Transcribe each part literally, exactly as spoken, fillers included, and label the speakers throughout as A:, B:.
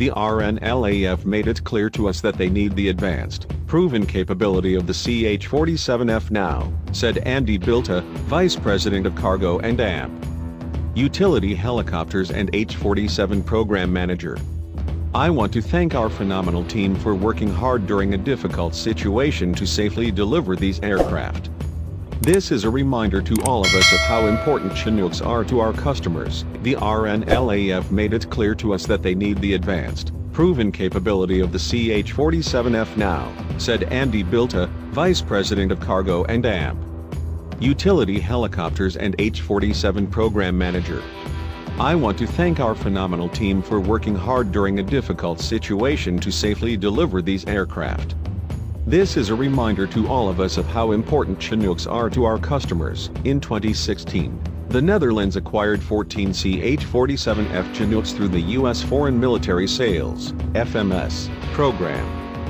A: The R N L A F made it clear to us that they need the advanced, proven capability of the C H forty-seven F now, said Andy Bilta, Vice President of Cargo and A M P Utility Helicopters and H forty-seven Program Manager. I want to thank our phenomenal team for working hard during a difficult situation to safely deliver these aircraft. This is a reminder to all of us of how important Chinooks are to our customers. The R N L A F made it clear to us that they need the advanced, proven capability of the C H forty-seven F now, said Andy Bilta, Vice President of Cargo and A M P Utility Helicopters and H forty-seven Program Manager. I want to thank our phenomenal team for working hard during a difficult situation to safely deliver these aircraft. This is a reminder to all of us of how important Chinooks are to our customers. In twenty sixteen, the Netherlands acquired fourteen C H forty-seven F Chinooks through the U S Foreign Military Sales (F M S) program.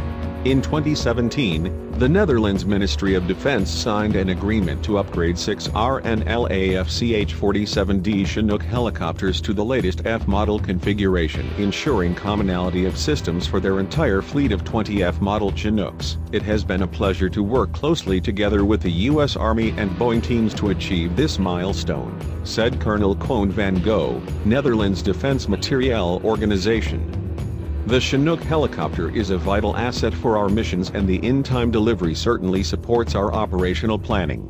A: In twenty seventeen, the Netherlands Ministry of Defense signed an agreement to upgrade six R N L A F C H forty-seven D Chinook helicopters to the latest F model configuration, ensuring commonality of systems for their entire fleet of twenty F model Chinooks. It has been a pleasure to work closely together with the U S Army and Boeing teams to achieve this milestone, said Colonel Koen van Gogh, Netherlands Defense Materiel Organization. The Chinook helicopter is a vital asset for our missions, and the in-time delivery certainly supports our operational planning.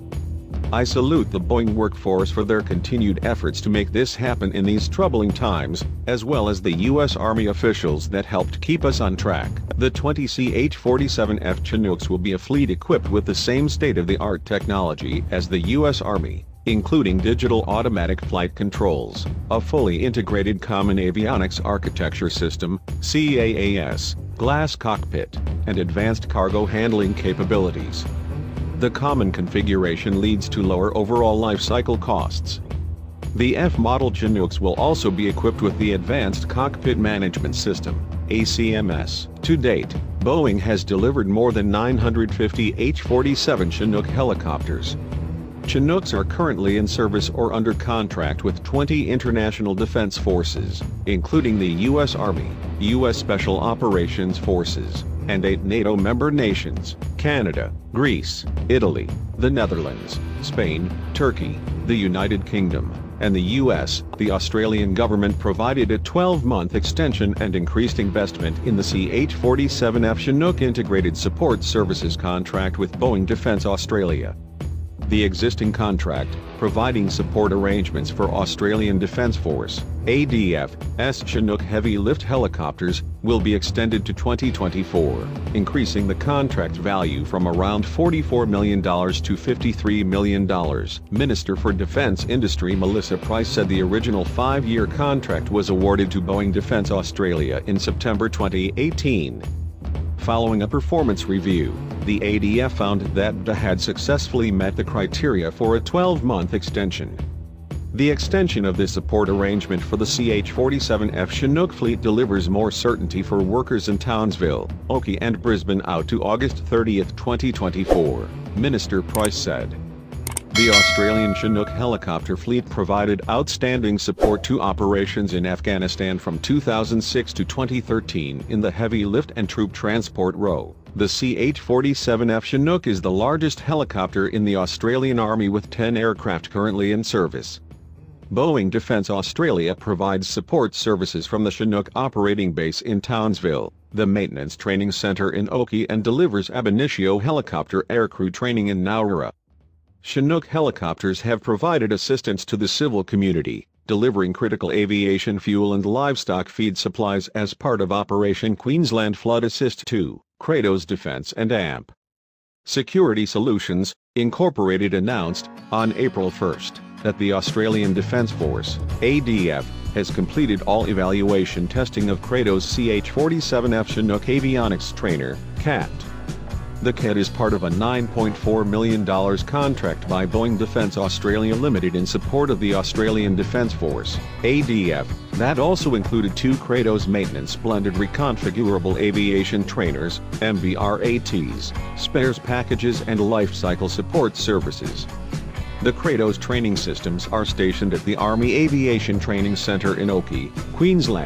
A: I salute the Boeing workforce for their continued efforts to make this happen in these troubling times, as well as the U S Army officials that helped keep us on track. The twenty C H forty-seven F Chinooks will be a fleet equipped with the same state-of-the-art technology as the U S Army, including digital automatic flight controls, a fully integrated common avionics architecture system, C A A S, glass cockpit, and advanced cargo handling capabilities. The common configuration leads to lower overall life cycle costs. The F-model Chinooks will also be equipped with the Advanced Cockpit Management System, A C M S. To date, Boeing has delivered more than nine hundred fifty H forty-seven Chinook helicopters. Chinooks are currently in service or under contract with twenty international defense forces, including the U S Army, U S Special Operations Forces, and eight NATO member nations: Canada, Greece, Italy, the Netherlands, Spain, Turkey, the United Kingdom, and the U S. The Australian government provided a twelve-month extension and increased investment in the C H forty-seven F Chinook Integrated Support Services contract with Boeing Defence Australia. The existing contract, providing support arrangements for Australian Defence Force, A D F's Chinook heavy lift helicopters, will be extended to twenty twenty-four, increasing the contract value from around forty-four million dollars to fifty-three million dollars. Minister for Defence Industry Melissa Price said the original five-year contract was awarded to Boeing Defence Australia in September twenty eighteen. Following a performance review, the A D F found that D A had successfully met the criteria for a twelve-month extension. The extension of this support arrangement for the C H forty-seven F Chinook fleet delivers more certainty for workers in Townsville, Oakey and Brisbane out to August thirtieth twenty twenty-four, Minister Price said. The Australian Chinook helicopter fleet provided outstanding support to operations in Afghanistan from two thousand six to twenty thirteen in the heavy lift and troop transport role. The C H forty-seven F Chinook is the largest helicopter in the Australian Army with ten aircraft currently in service. Boeing Defence Australia provides support services from the Chinook operating base in Townsville, the Maintenance Training Centre in Oakey, and delivers ab initio helicopter aircrew training in Nowra. Chinook helicopters have provided assistance to the civil community, delivering critical aviation fuel and livestock feed supplies as part of Operation Queensland Flood Assist to Kratos Defence and A M P Security Solutions, Incorporated announced, on April first, that the Australian Defence Force, A D F, has completed all evaluation testing of Kratos C H forty-seven F Chinook Avionics Trainer, C A T. The C A T is part of a nine point four million dollars contract by Boeing Defence Australia Limited in support of the Australian Defence Force, A D F, that also included two Kratos Maintenance Blended Reconfigurable Aviation Trainers, M B R A Ts, spares packages and life cycle support services. The Kratos training systems are stationed at the Army Aviation Training Centre in Oakey, Queensland,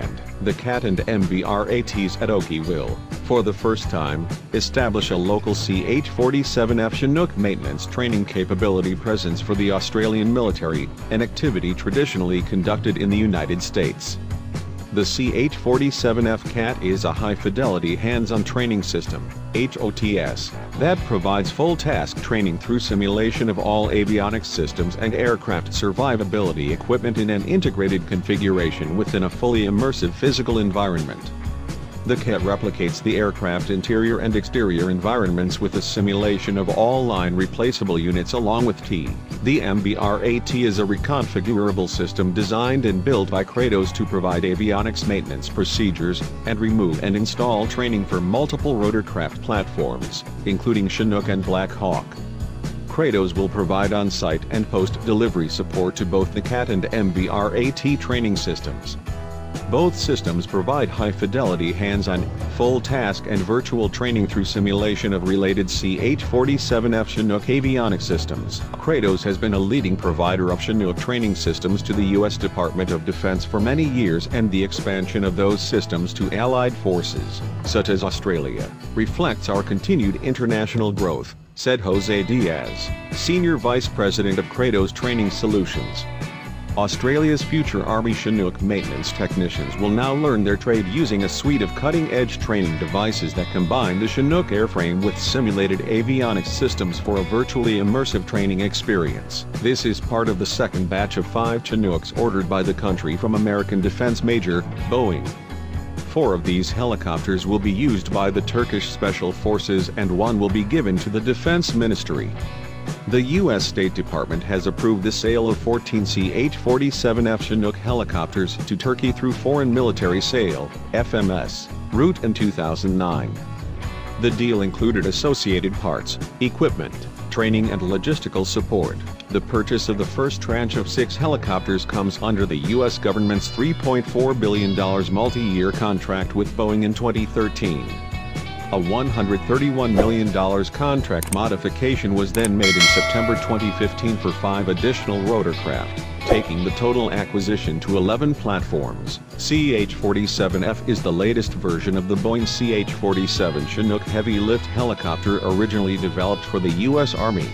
A: The C A T and M B R A Ts at Oki will, for the first time, establish a local C H forty-seven F Chinook maintenance training capability presence for the Australian military, an activity traditionally conducted in the United States. The C H forty-seven F C A T is a high-fidelity hands-on training system, H O T S, that provides full-task training through simulation of all avionics systems and aircraft survivability equipment in an integrated configuration within a fully immersive physical environment. The C A T replicates the aircraft interior and exterior environments with a simulation of all line replaceable units along with T. The M B R A T is a reconfigurable system designed and built by Kratos to provide avionics maintenance procedures, and remove and install training for multiple rotorcraft platforms, including Chinook and Black Hawk. Kratos will provide on-site and post-delivery support to both the C A T and M B R A T training systems. Both systems provide high-fidelity hands-on, full-task and virtual training through simulation of related C H forty-seven F Chinook avionics systems. Kratos has been a leading provider of Chinook training systems to the U S Department of Defense for many years, and the expansion of those systems to allied forces, such as Australia, reflects our continued international growth, said Jose Diaz, Senior Vice President of Kratos Training Solutions. Australia's future Army Chinook maintenance technicians will now learn their trade using a suite of cutting-edge training devices that combine the Chinook airframe with simulated avionics systems for a virtually immersive training experience. This is part of the second batch of five Chinooks ordered by the country from American defense major, Boeing. Four of these helicopters will be used by the Turkish Special Forces and one will be given to the Defense Ministry. The U S State Department has approved the sale of fourteen C H forty-seven F Chinook helicopters to Turkey through Foreign Military Sale, F M S, route in two thousand nine. The deal included associated parts, equipment, training and logistical support. The purchase of the first tranche of six helicopters comes under the U S government's three point four billion dollars multi-year contract with Boeing in twenty thirteen. A one hundred thirty-one million dollars contract modification was then made in September twenty fifteen for five additional rotorcraft, taking the total acquisition to eleven platforms. C H forty-seven F is the latest version of the Boeing C H forty-seven Chinook heavy-lift helicopter originally developed for the U S Army.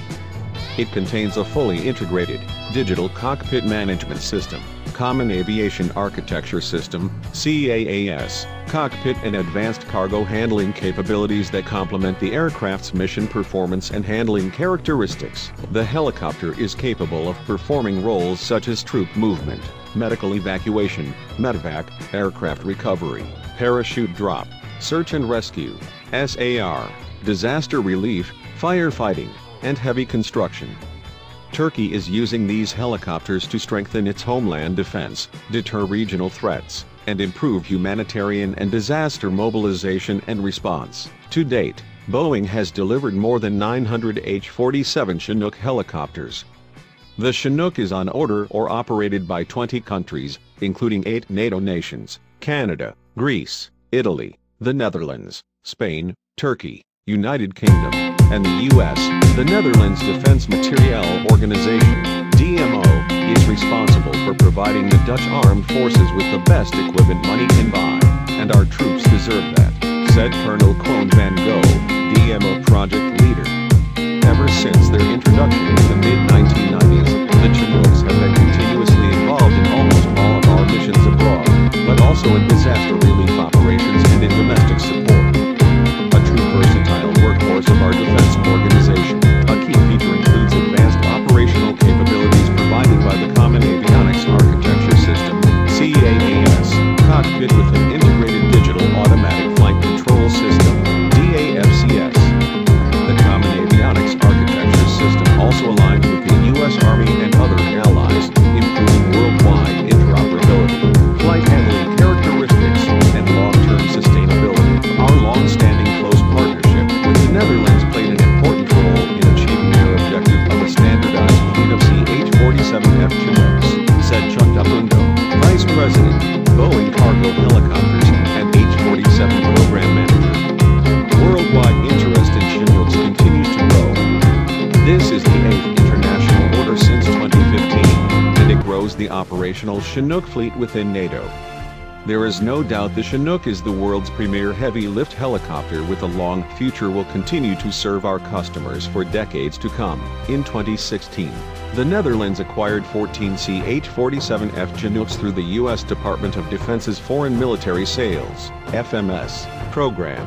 A: It contains a fully integrated, digital cockpit management system, Common Aviation Architecture System, C A A S, cockpit and advanced cargo handling capabilities that complement the aircraft's mission performance and handling characteristics. The helicopter is capable of performing roles such as troop movement, medical evacuation, medevac, aircraft recovery, parachute drop, search and rescue, S A R, disaster relief, firefighting, and heavy construction. Turkey is using these helicopters to strengthen its homeland defense, deter regional threats, and improve humanitarian and disaster mobilization and response. To date, Boeing has delivered more than nine hundred H forty-seven Chinook helicopters. The Chinook is on order or operated by twenty countries, including eight NATO nations: Canada, Greece, Italy, the Netherlands, Spain, Turkey, United Kingdom, and the U S The Netherlands Defense Materiel Organization, D M O, is responsible for providing the Dutch armed forces with the best equipment money can buy, and our troops deserve that, said Colonel Koen van Gogh, D M O project leader. Ever since their introduction in the mid nineteen nineties, the Chinooks have been continuously involved in almost all of our missions abroad, but also in disaster relief operations and in domestic support. A true versatile workhorse of our defense organization, a key feature includes advanced operational capabilities provided by the Common Avionics Architecture System, C A A S, cockpit with an integrated digital automatic flight control system, D A F C S. The Common Avionics Architecture System also aligns with the U S Army and other allies, improving worldwide interoperability, flight handling characteristics, and long-term sustainability. Our long-standing close partnership with the Netherlands played an important role in achieving their objective of a standardized fleet of C H forty-seven F Chinooks, said Chuck Dabundo, Vice President, Boeing Cargo Helicopters, and H forty-seven Program Manager. Worldwide interest in Chinooks continues to grow. This is the eighth international order since twenty fifteen, and it grows the operational Chinook fleet within NATO. There is no doubt the Chinook is the world's premier heavy-lift helicopter with a long future will continue to serve our customers for decades to come. In twenty sixteen, the Netherlands acquired fourteen C H forty-seven F Chinooks through the U S Department of Defense's Foreign Military Sales (F M S) program.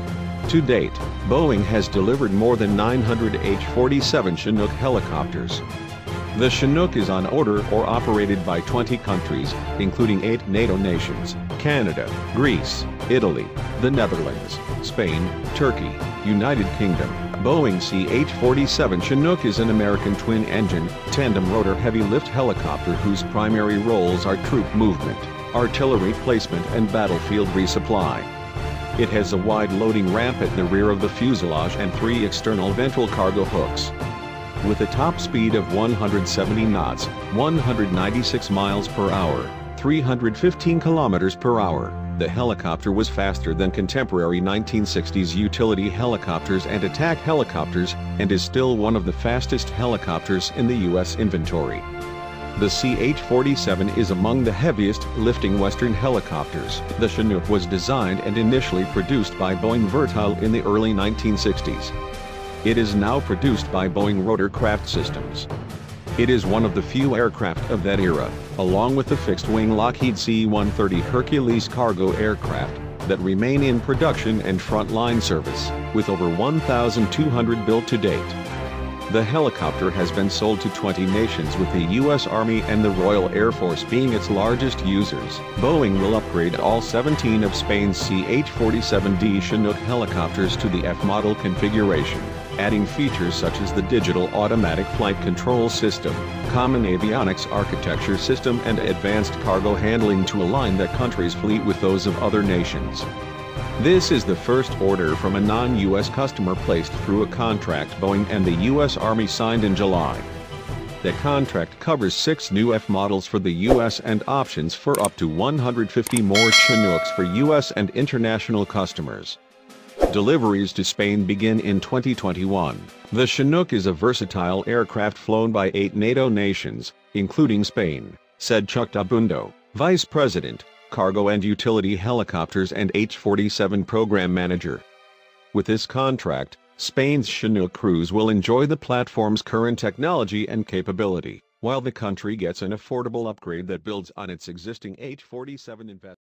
A: To date, Boeing has delivered more than nine hundred H forty-seven Chinook helicopters. The Chinook is on order or operated by twenty countries, including eight NATO nations: Canada, Greece, Italy, the Netherlands, Spain, Turkey, United Kingdom. Boeing C H forty-seven Chinook is an American twin-engine, tandem-rotor heavy-lift helicopter whose primary roles are troop movement, artillery placement and battlefield resupply. It has a wide loading ramp at the rear of the fuselage and three external ventral cargo hooks. With a top speed of one hundred seventy knots, one hundred ninety-six miles per hour, three hundred fifteen kilometers per hour, the helicopter was faster than contemporary nineteen sixties utility helicopters and attack helicopters, and is still one of the fastest helicopters in the U S inventory. The C H forty-seven is among the heaviest lifting Western helicopters. The Chinook was designed and initially produced by Boeing Vertol in the early nineteen sixties. It is now produced by Boeing Rotorcraft Systems. It is one of the few aircraft of that era, along with the fixed-wing Lockheed C one thirty Hercules cargo aircraft, that remain in production and front-line service, with over one thousand two hundred built to date. The helicopter has been sold to twenty nations, with the U S Army and the Royal Air Force being its largest users. Boeing will upgrade all seventeen of Spain's C H forty-seven D Chinook helicopters to the F model configuration, adding features such as the digital automatic flight control system, common avionics architecture system and advanced cargo handling to align that country's fleet with those of other nations. This is the first order from a non-U S customer placed through a contract Boeing and the U S Army signed in July. The contract covers six new F models for the U S and options for up to one hundred fifty more Chinooks for U S and international customers. Deliveries to Spain begin in twenty twenty-one. The Chinook is a versatile aircraft flown by eight NATO nations, including Spain, said Chuck Dabundo, Vice President, Cargo and Utility Helicopters and H forty-seven Program Manager. With this contract, Spain's Chinook crews will enjoy the platform's current technology and capability, while the country gets an affordable upgrade that builds on its existing H forty-seven investment.